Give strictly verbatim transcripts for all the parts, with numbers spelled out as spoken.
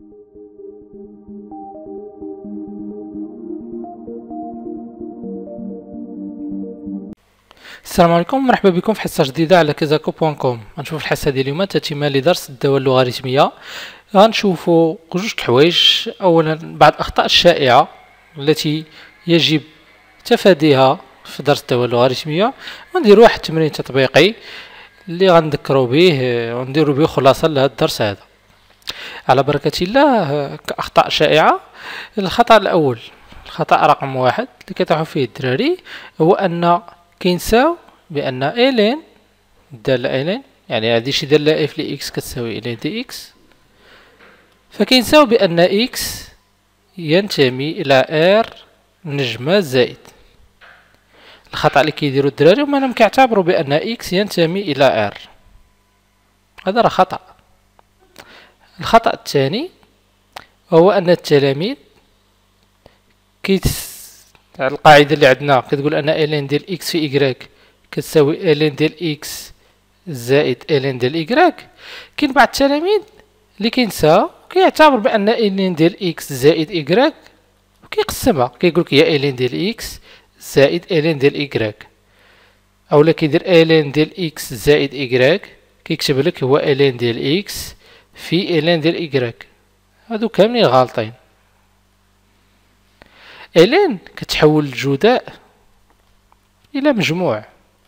السلام عليكم، مرحبا بكم في حصه جديده على كازاكو بوان كوم. غنشوف الحصه ديال اليوم تتمه لدرس الدوال اللوغاريتميه. غنشوفوا جوج الحوايج. اولا بعض الاخطاء الشائعه التي يجب تفاديها في درس الدوال اللوغاريتميه، ونديروا واحد التمرين تطبيقي اللي غنذكروا به ونديروا به خلاصه لهذا الدرس هذا على بركه الله. كاخطاء شائعه، الخطا الاول، الخطا رقم واحد اللي كيطيحوا فيه الدراري هو ان كينساو بان الين الداله الين، يعني هذه شي داله اف ل اكس كتساوي الين دي اكس، فكينساو بان اكس ينتمي الى ار نجمه زائد. الخطا اللي كيديروا الدراري هما انهم كيعتبروا بان اكس ينتمي الى ار، هذا راه خطا. الخطا الثاني هو ان التلاميذ كيتس القاعده اللي عندنا كتقول ان الين ديال اكس في ايكغيك كتساوي الين ديال اكس زائد الين ديال ايكغيك. كاين بعض التلاميذ اللي كينساو كيعتبر بان الين ديال اكس زائد ايكغيك وكيقسمها، كيقولك هي الين ديال اكس زائد الين ديال ايكغيك، اولا كيدير الين ديال اكس زائد ايكغيك كيكتب لك هو الين ديال اكس في الين ديال ايكغيك. هادو كاملين غالطين. الين كتحول الجداء الى مجموع،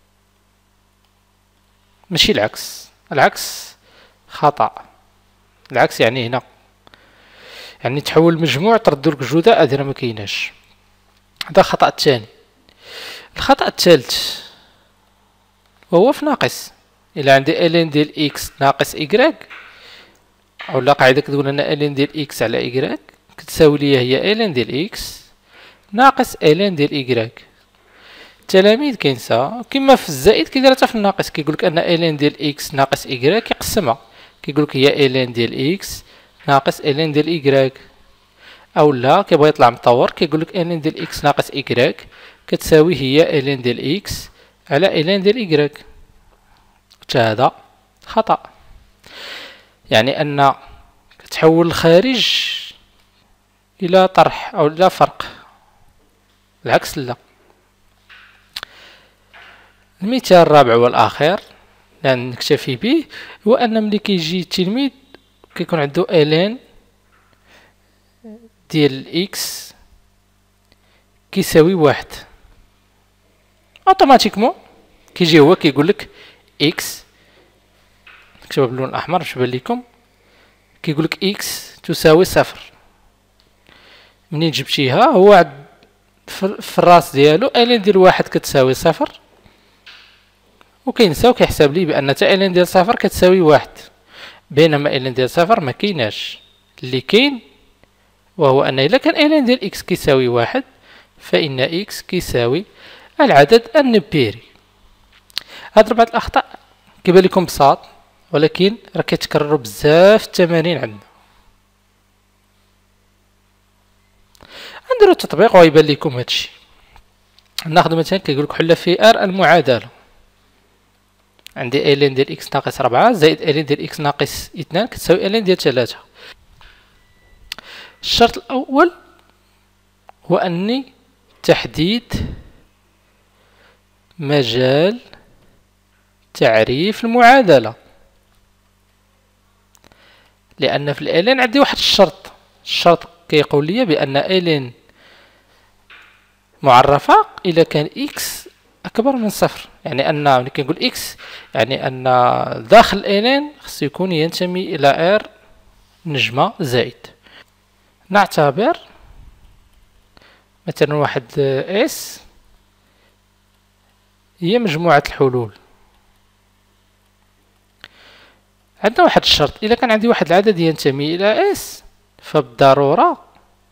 ماشي العكس. العكس خطأ. العكس يعني هنا يعني تحول مجموع تردو لك جداء، هذه راه مكايناش. هذا الخطأ الثاني. الخطأ الثالث وهو في ناقص. الى عندي الين ديال اكس ناقص ايكغيك، اولا قاعده كتقول ان الين ديال اكس على ايكغيك كتساوي ليا هي الين ديال اكس ناقص الين ديال ايكغيك. التلاميذ كينسى كما في الزائد كيدير حتى في الناقص، كيقولك ان الين ديال اكس ناقص ايكغيك كيقسمها، كيقولك هي الين ديال اكس ناقص الين ديال ايكغيك. اولا كيبغي يطلع مطور كيقولك الين ديال اكس ناقص ايكغيك كتساوي هي الين ديال اكس على الين ديال ايكغيك. حتى هذا خطأ، يعني ان كتحول الخارج الى طرح او الى فرق، العكس لا. المثال الرابع والاخير يعني نكتفي به هو ان ملي كيجي التلميذ كيكون عنده الين ديال اكس كيساوي واحد، اوتوماتيكمون كيجي هو كيقول لك اكس، نكتبها باللون الاحمر باش يبان لكم، كيقول لك اكس تساوي صفر. منين جبتيها هو في الراس ديالو الين ديال واحد كتساوي صفر، وكينسى وكيحسب لي بان حتى الين ديال صفر كتساوي واحد، بينما الين ديال صفر ما كايناش. اللي كاين وهو ان الا كان الين ديال اكس كيساوي واحد فان اكس كيساوي العدد النبيري. هاد ربعة الاخطاء كيبان لكم بساط، ولكن راه كيتكرروا بزاف التمارين عندنا. نديرو التطبيق وغيبان لكم هادشي. ناخذ مثلا كيقول لك حل في ار المعادله. عندي الين ديال اكس ناقص ربعة زائد الين ديال اكس ناقص اثنان كتساوي الين ديال ثلاثة. الشرط الاول هو اني تحديد مجال تعريف المعادله، لان في الالين عندي واحد الشرط. الشرط كيقول لي بان الين معرفه اذا كان اكس اكبر من صفر، يعني ان ملي كنقول اكس يعني ان داخل الين خصو يكون ينتمي الى ار نجمه زائد. نعتبر مثلا واحد اس هي مجموعه الحلول. عندنا واحد الشرط، اذا كان عندي واحد العدد ينتمي الى اس فبالضروره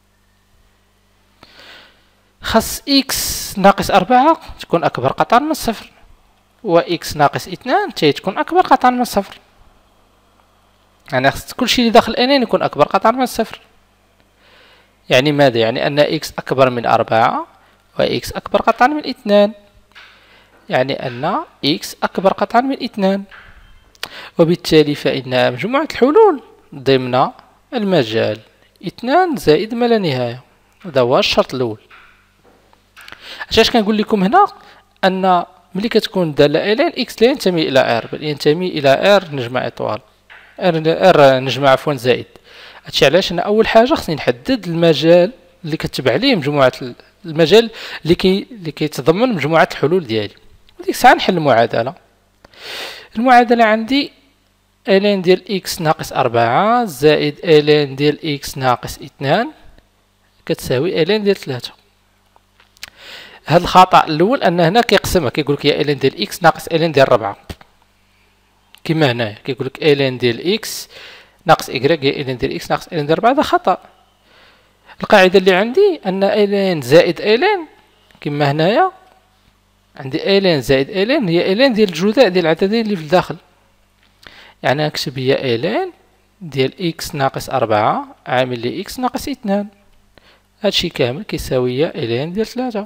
خاص اكس ناقص أربعة تكون أكبر قطعا من صفر، و اكس ناقص اثنان تي تكون أكبر قطعا من صفر. يعني خاص كلشي اللي داخل الان يكون أكبر قطعا من صفر. يعني ماذا؟ يعني أن اكس أكبر من أربعة و اكس أكبر قطعا من اثنان، يعني أن اكس أكبر قطعا من اثنان، وبالتالي فإن مجموعة الحلول ضمن المجال اثنان زائد ما لا نهاية. هذا هو الشرط الأول. علاش كنقول لكم هنا أن ملي كتكون الدالة الين اكس لا ينتمي إلى ار بل ينتمي إلى ار نجمع اطوال ار, ار نجمع عفوا زائد. هادشي علاش أنا أول حاجة خصني نحدد المجال اللي كتبع عليه مجموعة المجال اللي كي اللي كيتضمن مجموعة الحلول ديالي. وديك الساعة نحل المعادلة. المعادلة عندي الين ديال اكس ناقص أربعة زائد الين ديال اكس ناقص اثنان كتساوي الين ديال ثلاثة. هاد الخطأ الأول أن هنا كيقسمها كيقولك يا الين ديال اكس ناقص الين ديال ربعة، كيما هنايا كيقولك الين ديال اكس ناقص إكغيك هي الين ديال اكس ناقص الين ديال ربعة. هذا خطأ. القاعدة اللي عندي أن الين زائد الين كيما هنايا عندي الين زائد الين هي الين ديال الجداء ديال العددين اللي في الداخل. يعني نكتب هي الين ديال اكس ناقص أربعة عامل لي اكس ناقص اثنان. هادشي كامل كيساوي الين ديال ثلاثة.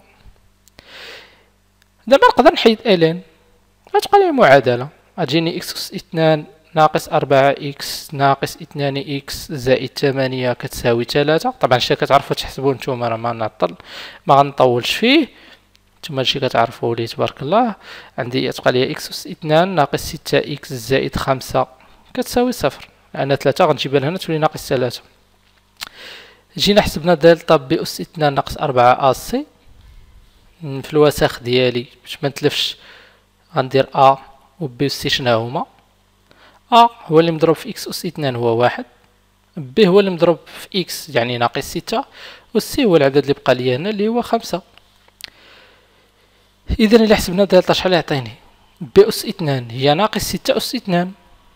دابا نقدر نحيد الين غتبقى لي معادلة غتجيني اكس أس اثنان ناقص أربعة اكس ناقص اثنان اكس زائد ثمانية كتساوي ثلاثة. طبعا الشي كتعرفو تحسبو نتوما راه ما نعطل ما غنطولش فيه، نتوما هادشي كتعرفوه لي تبارك الله. عندي تبقى لي اكس أس اثنان ناقص ستة اكس زائد خمسة كتساوي صفر، لأن ثلاثة غنجيبها لهنا تولي ناقص ثلاثة. جينا حسبنا دلتا بي أس اثنان ناقص أربعة أس سي. في الوساخ ديالي باش ما نتلفش غندير ا و بي و سي شنو هما. ا هو اللي مضروب في اكس أس اثنان هو واحد، بي هو اللي مضروب في اكس يعني ناقص ستة، و سي هو العدد اللي بقى لي هنا اللي هو خمسة. إذا إلا حسبنا دلتا شحال يعطيني؟ بي أس اثنان هي ناقص ستة أس اثنان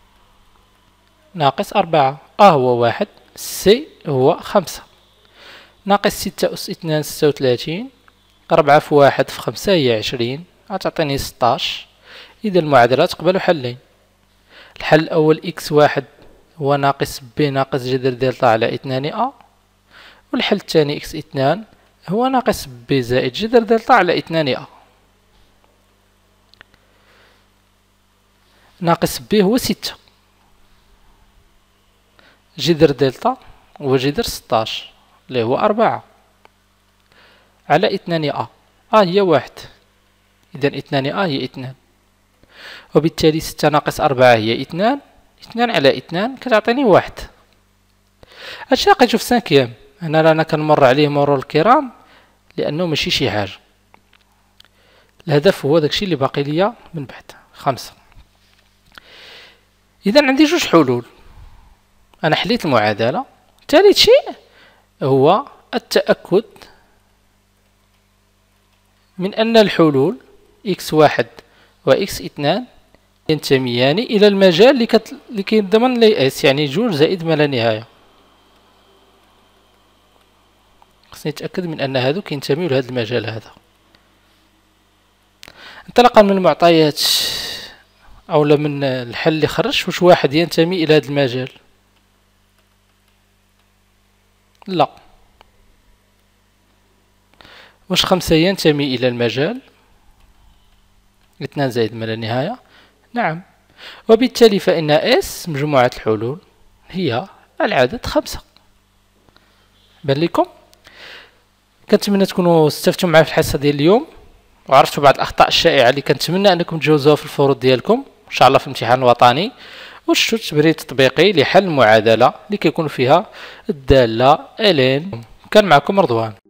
ناقص أربعة، ا هو واحد سي هو خمسة ناقص ستة أس اثنان ستة وثلاثين، ربعة في واحد في خمسة هي عشرين غتعطيني ستاش. إذا المعادلة تقبل حلين. الحل الأول إكس واحد هو ناقص بي ناقص جذر دلتا على اثنان أ، والحل الثاني إكس اثنان هو ناقص بي زائد جذر دلتا على اثنان أ. ناقص بي هو ستة، جذر دلتا هو جذر ستاش اللي هو أربعة على اثنان أ. أ هي واحد، إذا اثنان أ هي اثنان، وبالتالي ستة ناقص أربعة هي اثنان، اثنان على اثنان كتعطيني واحد. هادشي لقيتو في سانكيام، هنا رانا كنمر عليه مرور الكرام لأنه ماشي شي حاجة. الهدف هو داكشي اللي باقي ليا من بعد خمسة. إذا عندي جوج حلول، أنا حليت المعادلة. ثالث شيء هو التأكد من أن الحلول إكس واحد و إكس اثنان ينتميان إلى المجال اللي, كت... اللي كيتضمن لي اس، يعني جوج زائد ما لا نهاية. خصني نتأكد من أن هادو كينتميو لهذا المجال هذا. انطلاقا من المعطيات أولا من الحل اللي خرج، واش واحد ينتمي إلى هذا المجال؟ لا. واش خمسة ينتمي إلى المجال؟ اثنان زائد ما لا نهاية؟ نعم. وبالتالي فإن اس مجموعة الحلول هي العدد خمسة. بان لكم؟ كنتمنى تكونوا استفدتوا معايا في الحصة ديال اليوم وعرفتوا بعض الأخطاء الشائعة اللي كنتمنى أنكم تجاوزوها في الفروض ديالكم إن شاء الله في الامتحان الوطني. وشتو التمرين التطبيقي لحل المعادلة اللي كيكون فيها الدالة الين. كان معكم رضوان.